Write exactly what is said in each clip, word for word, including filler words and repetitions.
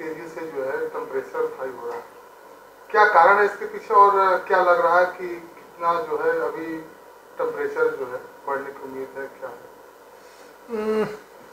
तेजी से जो है टेम्परेचर हाई हो रहा है, क्या कारण है इसके पीछे और क्या लग रहा है कि कितना जो है अभी टेम्परेचर जो है बढ़ने की उम्मीद है, क्या है?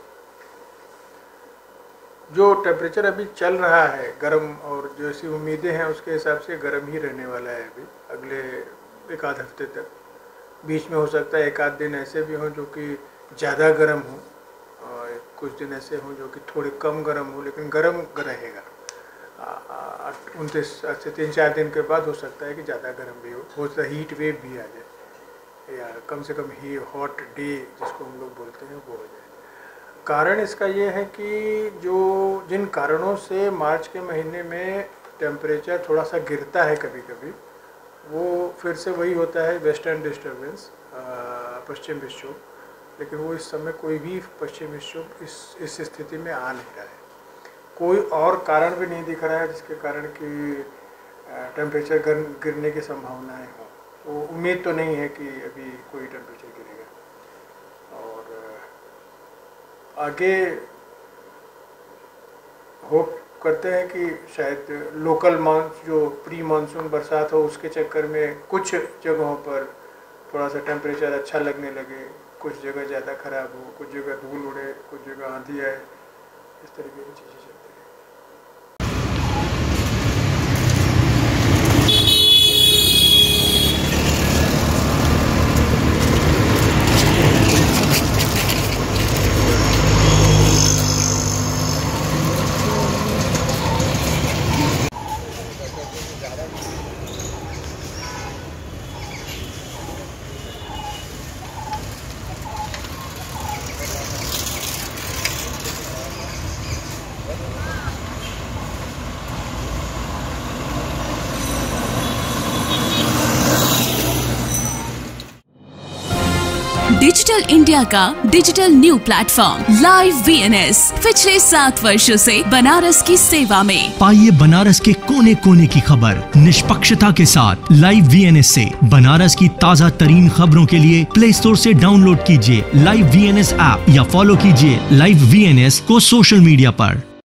जो टेम्परेचर अभी चल रहा है गर्म, और जैसी उम्मीदें हैं उसके हिसाब से गर्म ही रहने वाला है अभी अगले एक आध हफ्ते तक। बीच में हो सकता है एक आध दिन ऐसे भी हों जो कि ज़्यादा गर्म हो, और कुछ दिन ऐसे हों जो कि थोड़े कम गर्म हो, लेकिन गर्म रहेगा। उनतीस से तीन चार दिन के बाद हो सकता है कि ज़्यादा गर्म भी हो हो सकता है हीट वेव भी आ जाए, या कम से कम ही हॉट डे जिसको हम लोग बोलते हैं वो हो जाए। कारण इसका ये है कि जो जिन कारणों से मार्च के महीने में टेम्परेचर थोड़ा सा गिरता है कभी कभी, वो फिर से वही होता है वेस्टर्न डिस्टर्बेंस, पश्चिम विक्षोभ। लेकिन वो इस समय कोई भी पश्चिम विक्षोभ इस इस स्थिति में आ नहीं रहा है। कोई और कारण भी नहीं दिख रहा है जिसके कारण कि टेम्परेचर गर गिरने की संभावनाएं हों। तो उम्मीद तो नहीं है कि अभी कोई टेम्परेचर गिरेगा। और आगे होप करते हैं कि शायद लोकल मानसून जो प्री मानसून बरसात हो उसके चक्कर में कुछ जगहों पर थोड़ा सा टेम्परेचर अच्छा लगने लगे, कुछ जगह ज़्यादा ख़राब हो, कुछ जगह धूल उड़े, कुछ जगह आंधी आए, इस तरीके की चीज़ें चलती हैं। डिजिटल इंडिया का digital new platform live VNS पिछले सात वर्षों से बनारस की सेवा में। पाइए बनारस के कोने कोने की खबर निष्पक्षता के साथ। लाइव वीएनएस से बनारस की ताज़ा तरीन खबरों के लिए प्ले स्टोर से डाउनलोड कीजिए लाइव वीएनएस ऐप या फॉलो कीजिए लाइव वीएनएस को सोशल मीडिया पर।